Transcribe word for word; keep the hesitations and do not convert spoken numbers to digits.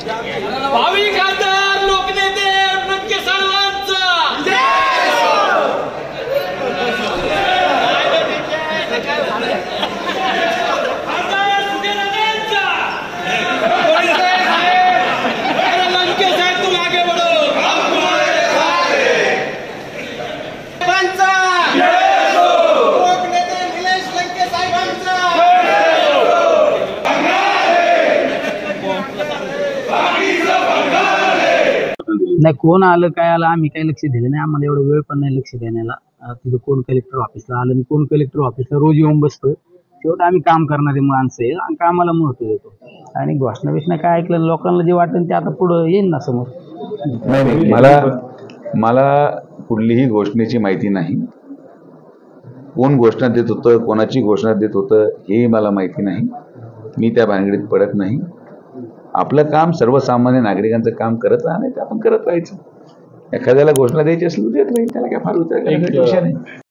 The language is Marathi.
भावी खासदार लोकनेते नक्की सर्वांचा नाही कोण आलं काय आलं आम्ही काही लक्ष दिलं नाही. आम्हाला एवढं वेळ पण नाही लक्ष देण्याला. तिथं कोण कलेक्टर ऑफिसला आलं आणि कोण कलेक्टर ऑफिसला रोज येऊन बसतोय. शेवट आम्ही काम करणारे माणसं आहे आणि कामाला महत्व देतो. आणि घोषणा बिषणा काय ऐकलं लोकांना जे वाटेल ते आता पुढं येईल ना समोर. नाही नाही मला मला कुठलीही घोषणेची माहिती नाही. कोण घोषणा देत होतं कोणाची घोषणा देत होतं हेही मला माहिती नाही. मी त्या भानगडीत पडत नाही. आपलं काम सर्वसामान्य नागरिकांचं काम करत राहणं ते आपण करत राहायचं. एखाद्याला घोषणा द्यायची असेल देत नाही. त्याला काय फार विचार करायचा विषय नाही.